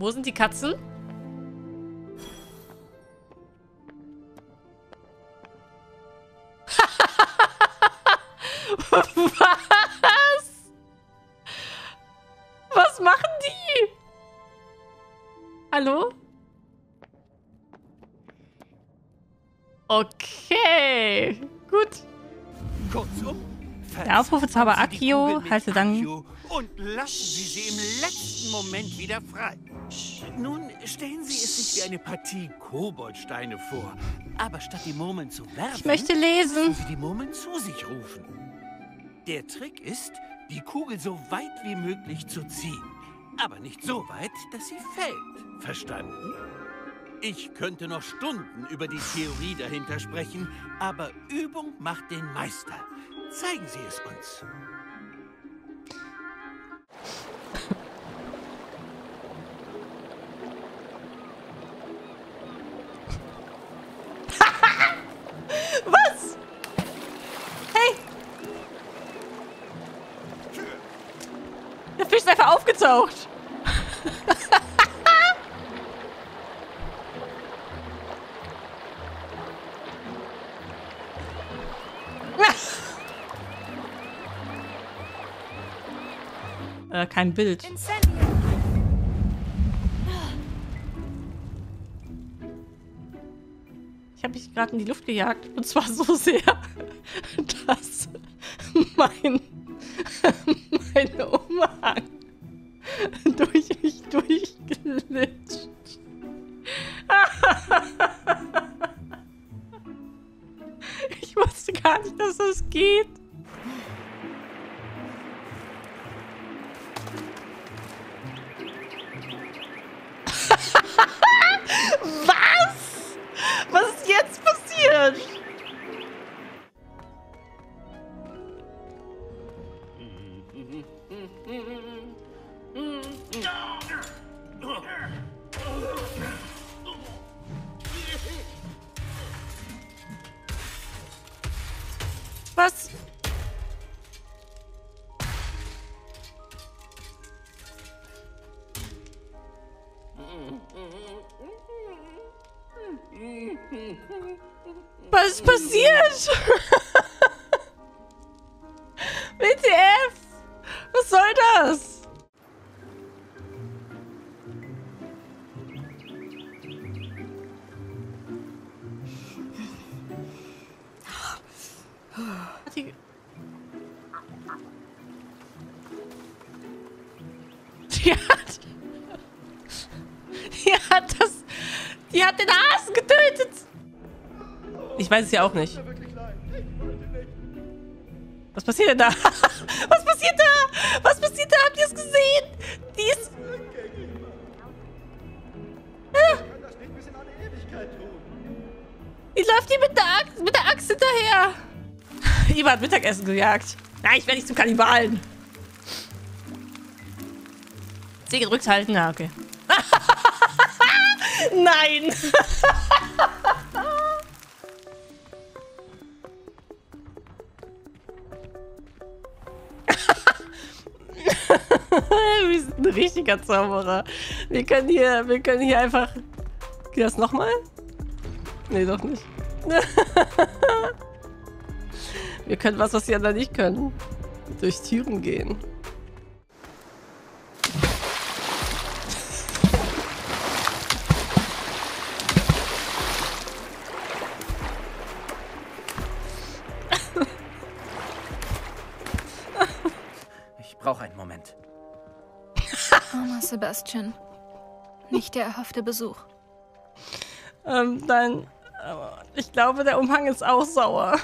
Wo sind die Katzen? Was? Was machen die? Hallo? Okay. Gut. Kurzum, Der Aufrufezauber Accio halte dann... Und lassen Sie sie im letzten Moment wieder frei. Nun stellen Sie es sich wie eine Partie Koboldsteine vor. Aber statt die Murmeln zu werfen, Ich möchte lesen. müssen Sie die Murmeln zu sich rufen. Der Trick ist, die Kugel so weit wie möglich zu ziehen. Aber nicht so weit, dass sie fällt. Verstanden? Ich könnte noch Stunden über die Theorie dahinter sprechen, aber Übung macht den Meister. Zeigen Sie es uns. Was? Hey! Der Fisch ist einfach aufgetaucht. Kein Bild. Ich habe mich gerade in die Luft gejagt. Und zwar so sehr, dass mein Umhang durch mich durchglitscht. Ich wusste gar nicht, dass das geht. Was? Was ist jetzt passiert? Was? Was ist passiert? WTF? Was soll das? Die hat den Hasen getötet. Ich weiß es ja auch nicht. Was passiert denn da? Was passiert da? Was passiert da? Habt ihr es gesehen? Die ist... Die läuft hier mit der Axt hinterher. Iva hat Mittagessen gejagt. Nein, ich werde nicht zum Kannibalen. C gedrückt halten. Ja, okay. Nein! Wir sind ein richtiger Zauberer. Wir können hier einfach... Geht das nochmal? Nee, doch nicht. Wir können was die anderen nicht können. Durch Türen gehen. Ich brauche einen Moment. Armer Sebastian. Nicht der erhoffte Besuch. Ich glaube, der Umhang ist auch sauer.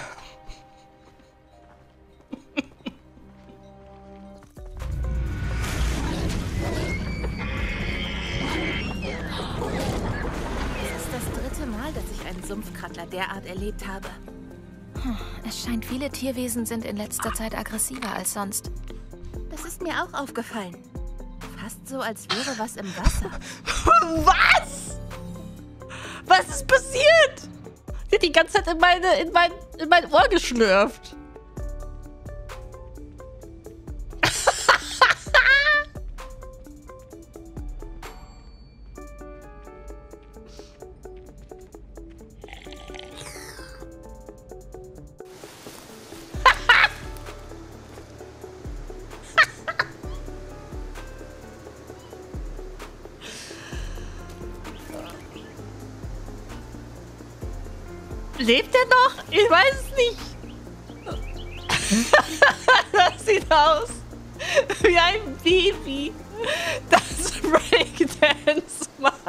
Es ist das dritte Mal, dass ich einen Sumpfkrattler derart erlebt habe. Es scheint, viele Tierwesen sind in letzter Zeit aggressiver als sonst. Das ist mir auch aufgefallen. Fast so, als wäre was im Wasser. Was? Was ist passiert? Die hat die ganze Zeit in mein Ohr geschlürft. Lebt er noch? Ich weiß es nicht. Das sieht aus wie ein Baby, das Breakdance macht.